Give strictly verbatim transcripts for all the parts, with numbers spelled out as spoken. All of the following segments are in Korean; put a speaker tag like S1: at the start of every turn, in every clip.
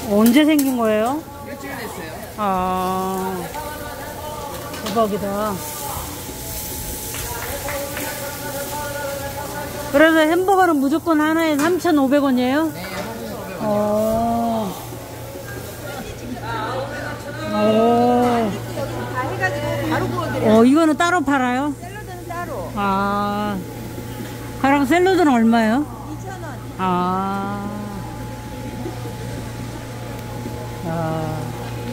S1: 언제 생긴 거예요?
S2: 일주일 됐어요.
S1: 아, 대박이다. 그래서 햄버거는 무조건 하나에 삼천오백 원이에요?
S2: 네, 삼천오백 원.
S1: 어. 오.
S3: 다 해가지고 바로 구워드려요.
S1: 어, 이거는 따로 팔아요?
S3: 샐러드는 따로.
S1: 아. 그럼 샐러드는 얼마예요?
S3: 이천 원.
S1: 아. 아.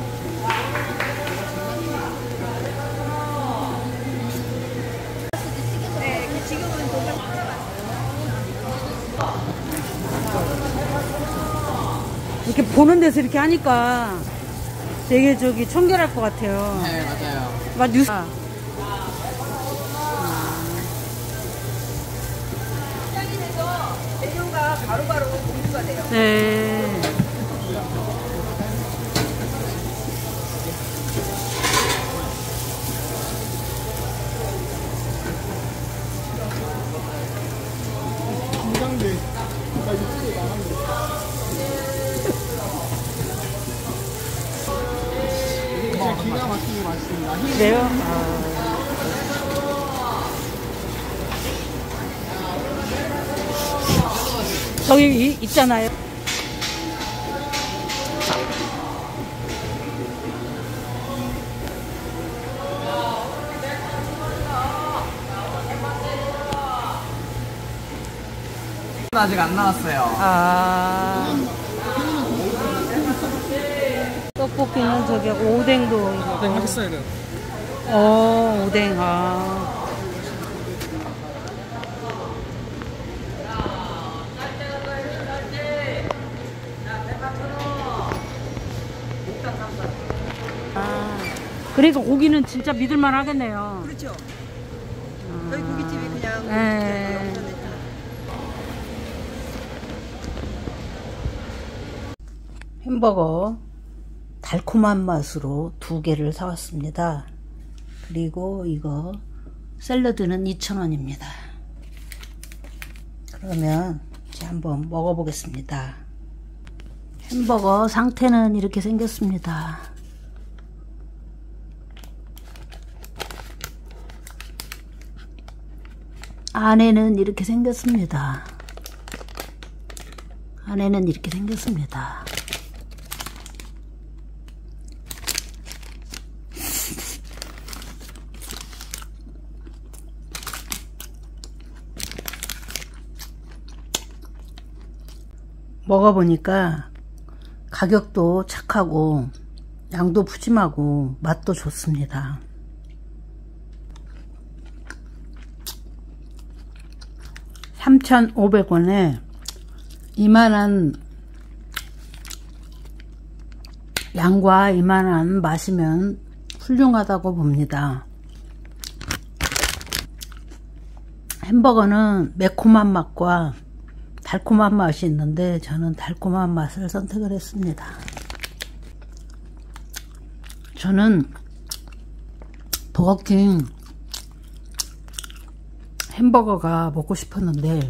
S3: 네, 그 지금은 돈을
S1: 이렇게 보는 데서 이렇게 하니까 되게 저기 청결할 것 같아요.
S2: 네, 맞아요.
S1: 막 뉴스.
S3: 시장이 돼서 재료가 바로바로 공유가 돼요.
S1: 네.
S4: 긴장돼. 나 유튜브에 나갔는데. 진짜 기가 막히게 맛있습니다.
S1: 그래요? 아. 저기 이- 있잖아요.
S2: 아직 안 나왔어요.
S1: 아. 떡볶이는 저기 오뎅도 이거.
S4: 네, 맛있어요. 네.
S1: 어, 오뎅. 아. 아. 그러니까 고기는 진짜 믿을만 하겠네요.
S3: 그렇죠. 저희 고깃집이 그냥
S1: 네. 햄버거 달콤한 맛으로 두 개를 사왔습니다. 그리고 이거 샐러드는 이천 원입니다. 그러면 이제 한번 먹어보겠습니다. 햄버거 상태는 이렇게 생겼습니다. 안에는 이렇게 생겼습니다. 안에는 이렇게 생겼습니다. 먹어보니까 가격도 착하고 양도 푸짐하고 맛도 좋습니다. 삼천오백 원에 이만한 양과 이만한 맛이면 훌륭하다고 봅니다. 햄버거는 매콤한 맛과 달콤한 맛이 있는데 저는 달콤한 맛을 선택을 했습니다. 저는 버거킹 햄버거가 먹고 싶었는데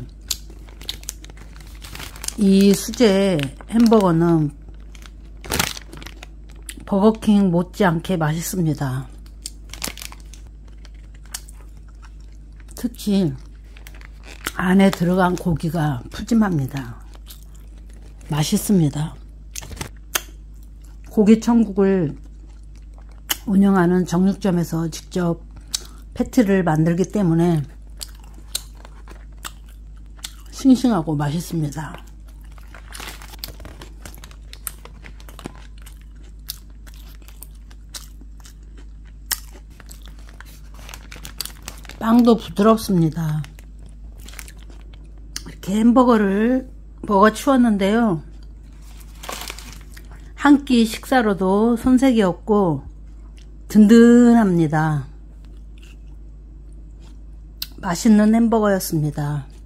S1: 이 수제 햄버거는 버거킹 못지않게 맛있습니다. 특히 안에 들어간 고기가 푸짐합니다. 맛있습니다. 고기 천국을 운영하는 정육점에서 직접 패티를 만들기 때문에 싱싱하고 맛있습니다. 빵도 부드럽습니다. 이렇게 햄버거를 먹어 치웠는데요. 한 끼 식사로도 손색이 없고 든든합니다. 맛있는 햄버거였습니다.